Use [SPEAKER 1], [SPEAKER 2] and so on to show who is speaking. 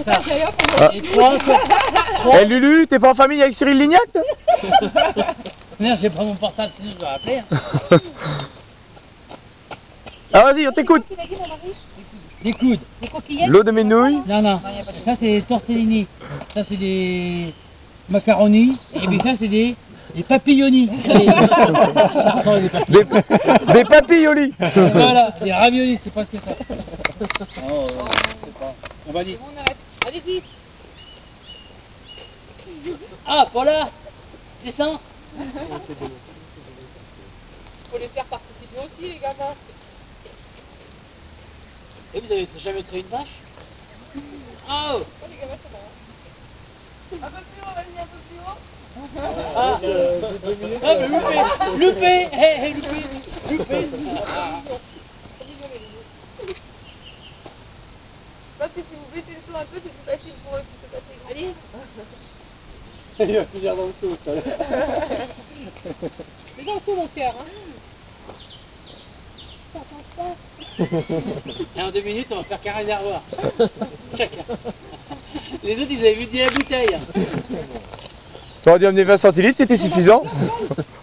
[SPEAKER 1] comme ça.
[SPEAKER 2] Ah.
[SPEAKER 1] Et 3.
[SPEAKER 2] Eh Lulu, t'es pas en famille avec Cyril Lignac toi?
[SPEAKER 1] Merde, j'ai pas mon portable, sinon je dois appeler. Hein.
[SPEAKER 2] Ah vas-y, on t'écoute.
[SPEAKER 1] Des coudes.
[SPEAKER 3] Des coquillettes.
[SPEAKER 2] L'eau de mes nouilles.
[SPEAKER 1] Non, non. Ça c'est des tortellini. Ça c'est des macaronis. Et puis ça c'est des papillonis.
[SPEAKER 2] Des papillolis.
[SPEAKER 1] Voilà, des raviolis, c'est pas ce que c'est. Oh, je sais pas. On va dire.
[SPEAKER 3] On arrête. Allez-y.
[SPEAKER 1] Ah, Paula, descends.
[SPEAKER 3] Faut les faire participer aussi, les gamins.
[SPEAKER 1] Et vous avez jamais créé une vache? Oh,
[SPEAKER 3] Oh, les gamins, ça va. Un peu plus haut, vas-y, un peu plus haut.
[SPEAKER 1] ah, mais loupé, hey, loupé.
[SPEAKER 3] Parce que si vous baissez le son un peu, c'est plus facile pour eux de se passer. Allez.
[SPEAKER 4] Il va finir dans le saut tout à l'heure.
[SPEAKER 3] Mais dans le coup, mon cœur, hein.
[SPEAKER 1] Et en 2 minutes, on va faire qu'un réservoir. Chacun. Les autres, ils avaient vu de la bouteille.
[SPEAKER 2] T'aurais dû amener 20 centilitres, c'était suffisant.